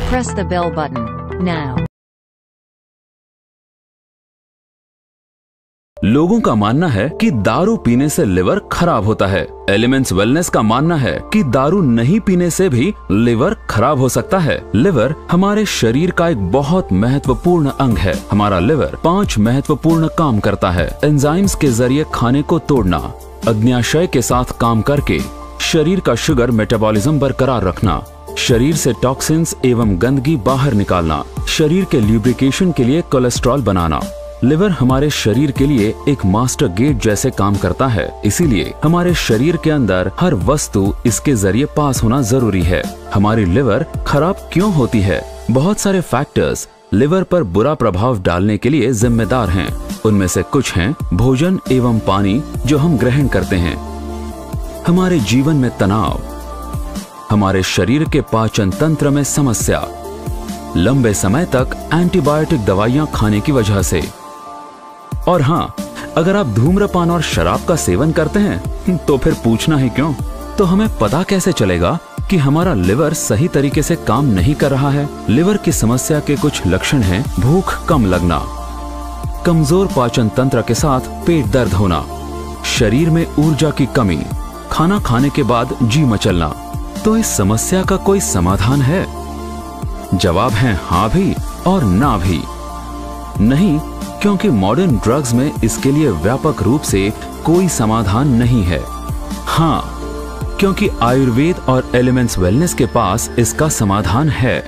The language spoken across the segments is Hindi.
Press the bell button now. लोगों का मानना है कि दारू पीने से लिवर खराब होता है। एलिमेंट्स वेलनेस का मानना है कि दारू नहीं पीने से भी लिवर खराब हो सकता है। लिवर हमारे शरीर का एक बहुत महत्वपूर्ण अंग है। हमारा लिवर 5 महत्वपूर्ण काम करता है। एंजाइम्स के जरिए खाने को तोड़ना, अग्न्याशय के साथ काम करके शरीर का शुगर मेटाबॉलिज्म बरकरार रखना, शरीर से टॉक्सिन्स एवं गंदगी बाहर निकालना, शरीर के ल्यूब्रिकेशन के लिए कोलेस्ट्रॉल बनाना। लिवर हमारे शरीर के लिए एक मास्टर गेट जैसे काम करता है, इसीलिए हमारे शरीर के अंदर हर वस्तु इसके जरिए पास होना जरूरी है। हमारी लिवर खराब क्यों होती है? बहुत सारे फैक्टर्स लिवर पर बुरा प्रभाव डालने के लिए जिम्मेदार हैं। उनमें से कुछ हैं भोजन एवं पानी जो हम ग्रहण करते हैं, हमारे जीवन में तनाव, हमारे शरीर के पाचन तंत्र में समस्या, लंबे समय तक एंटीबायोटिक दवाइयां खाने की वजह से, और हाँ, अगर आप धूम्रपान और शराब का सेवन करते हैं तो फिर पूछना ही क्यों? तो हमें पता कैसे चलेगा कि हमारा लिवर सही तरीके से काम नहीं कर रहा है? लिवर की समस्या के कुछ लक्षण हैं भूख कम लगना, कमजोर पाचन तंत्र के साथ पेट दर्द होना, शरीर में ऊर्जा की कमी, खाना खाने के बाद जी मचलना। तो इस समस्या का कोई समाधान है? जवाब है हाँ भी और ना भी। नहीं, क्योंकि मॉडर्न ड्रग्स में इसके लिए व्यापक रूप से कोई समाधान नहीं है। हाँ, क्योंकि आयुर्वेद और एलिमेंट्स वेलनेस के पास इसका समाधान है।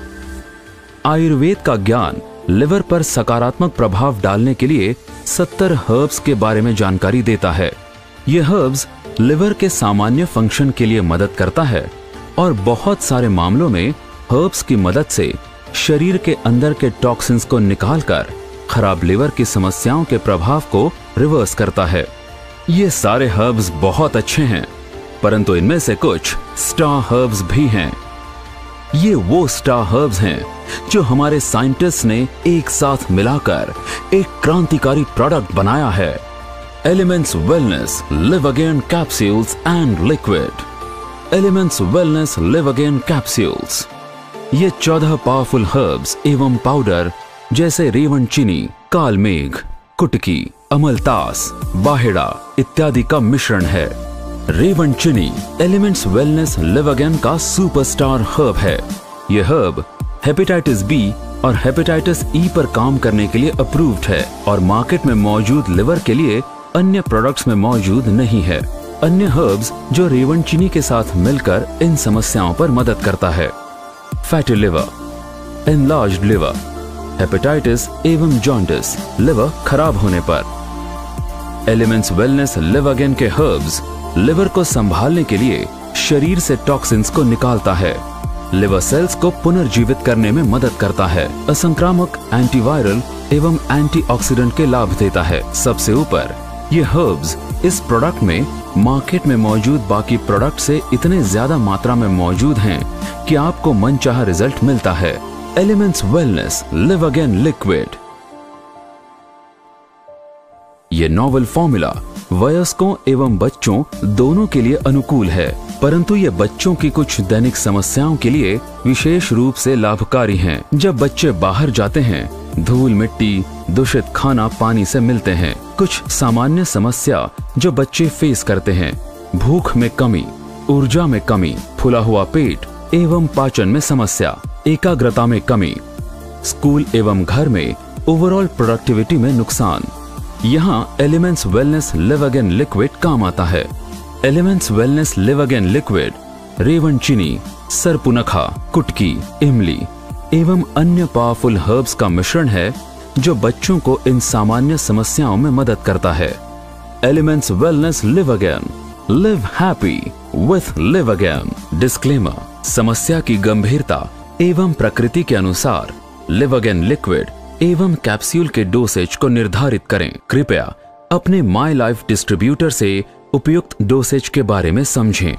आयुर्वेद का ज्ञान लिवर पर सकारात्मक प्रभाव डालने के लिए 70 हर्ब्स के बारे में जानकारी देता है। ये हर्ब्स लिवर के सामान्य फंक्शन के लिए मदद करता है और बहुत सारे मामलों में हर्ब्स की मदद से शरीर के अंदर के टॉक्सिन्स को निकालकर खराब लिवर की समस्याओं के प्रभाव को रिवर्स करता है। ये सारे हर्ब्स बहुत अच्छे हैं, परंतु इनमें से कुछ स्टार हर्ब्स भी हैं। ये वो स्टार हर्ब्स हैं जो हमारे साइंटिस्ट ने एक साथ मिलाकर एक क्रांतिकारी प्रोडक्ट बनाया है। Elements wellness live again capsules and liquid. Elements wellness live again capsules. ये 14 पावरफुल हर्ब्स एवं पाउडर जैसे रेवण चीनी, कालमेघ, कुटकी, अमलतास, बाहेड़ा इत्यादि का मिश्रण है। रेवण चीनी एलिमेंट्स वेलनेस लिव अगेन का सुपरस्टार हर्ब है। यह हर्ब हेपेटाइटिस बी और हेपेटाइटिस ई पर काम करने के लिए अप्रूव्ड है और मार्केट में मौजूद लिवर के लिए अन्य प्रोडक्ट्स में मौजूद नहीं है। अन्य हर्ब्स जो रेवण चीनी के साथ मिलकर इन समस्याओं पर मदद करता है। Fatty liver, enlarged liver, hepatitis एवं जॉन्डिस लिवर खराब होने पर। एलिमेंट्स वेलनेस लिव अगेन के हर्ब्स लिवर को संभालने के लिए शरीर से टॉक्सिन्स को निकालता है, लिवर सेल्स को पुनर्जीवित करने में मदद करता है, असंक्रामक, एंटीवायरल एवं एंटीऑक्सीडेंट के लाभ देता है। सबसे ऊपर ये हर्ब्स इस प्रोडक्ट में मार्केट में मौजूद बाकी प्रोडक्ट से इतने ज्यादा मात्रा में मौजूद हैं कि आपको मनचाहा रिजल्ट मिलता है। Elements wellness live Again liquid. ये नॉवल फॉर्मूला वयस्कों एवं बच्चों दोनों के लिए अनुकूल है, परंतु ये बच्चों की कुछ दैनिक समस्याओं के लिए विशेष रूप से लाभकारी हैं। जब बच्चे बाहर जाते हैं, धूल मिट्टी, दूषित खाना पानी से मिलते हैं। कुछ सामान्य समस्या जो बच्चे फेस करते हैं: भूख में कमी, ऊर्जा में कमी, फूला हुआ पेट एवं पाचन में समस्या, एकाग्रता में कमी, स्कूल एवं घर में ओवरऑल प्रोडक्टिविटी में नुकसान। यहाँ Elements wellness live Again liquid काम आता है। Elements wellness live Again liquid रेवण चीनी, सरपुनखा, कुटकी, इमली एवं अन्य पावरफुल हर्ब्स का मिश्रण है जो बच्चों को इन सामान्य समस्याओं में मदद करता है। Elements wellness live Again, live happy with Liv Again. Disclaimer: समस्या की गंभीरता एवं प्रकृति के अनुसार लिव अगेन लिक्विड एवं कैप्सूल के डोसेज को निर्धारित करें। कृपया अपने माई लाइफ डिस्ट्रीब्यूटर से उपयुक्त डोसेज के बारे में समझें।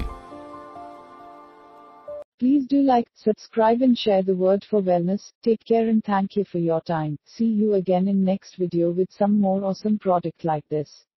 Please do like, subscribe and share the word for wellness. Take care and thank you for your time. See you again in next video with some more awesome product like this.